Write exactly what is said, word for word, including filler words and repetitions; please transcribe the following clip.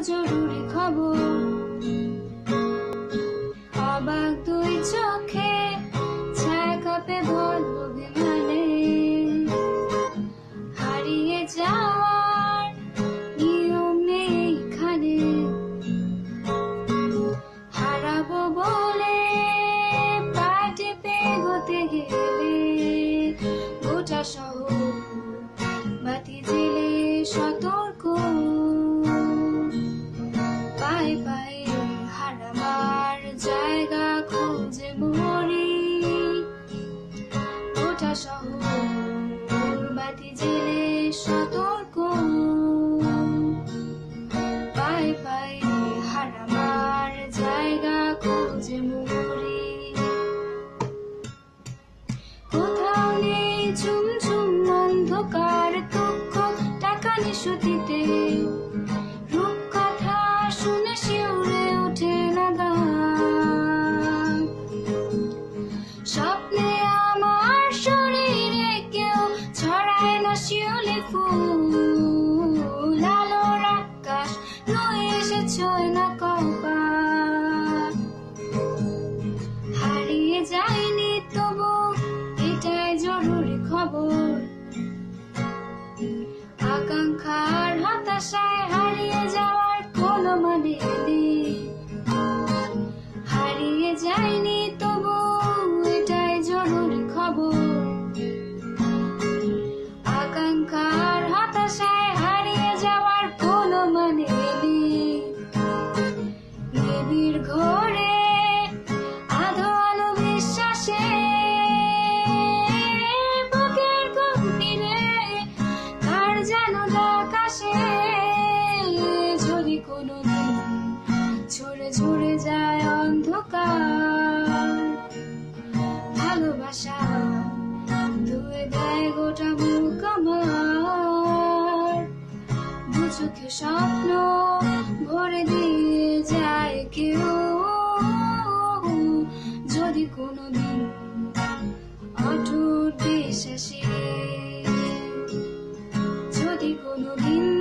জরুরি খবর। অবাক দুই চোখে ছায়া কাঁপে বল অভিমানে, হারিয়ে যাওয়ার নিয়ম নেই এখানে। হারাবো বলে পায়ে টেপে হতে গেলে গোটা শহর বাতি জেলে সতর্ক। পায়ে পায়ে হারাবার জায়গা খুঁজে মরি, গোটা শহর বাতি জেলে সতর্ক। পায়ে পায়ে হারাবার জায়গা খুঁজে মরি। কোথাও নেই ঝুমঝুম অন্ধকার দুঃখ, টাকা নিশুতিতে রূপকথা শুনে শিউরে ওঠে না দাম। স্বপ্নে আমার শরীরে কেউ ছড়ায় না শিউলি ফুল, আলোর আকাশ নয় এসে ছোঁয় না কপাল। হারিয়ে যায়নি তবু এটাই জরুরি খবর। আকাঙ্ক্ষার হতাশায় হারিয়ে যাওয়ার কোনো মানে নেই। হারিয়ে যায়নি তবু এটাই জরুরি খবর। আকাঙ্ক্ষার হতাশায় হারিয়ে যাওয়ার কোনো মানে নেই। নিবিড় ঘোরে আধো আলো বিশ্বাসে বুকের গভীরে কার যেন আকাশে, যদি কোনোদিন ঝরে ঝরে যায় অন্ধকার, ভালোবাসা ধুয়ে দেয় গোটা মুখ আমার। দু চোখে স্বপ্ন ভরে দিয়ে যায় কেউ, যদি কোনোদিন অটুট বিশ্বাসে, যদি কোনোদিন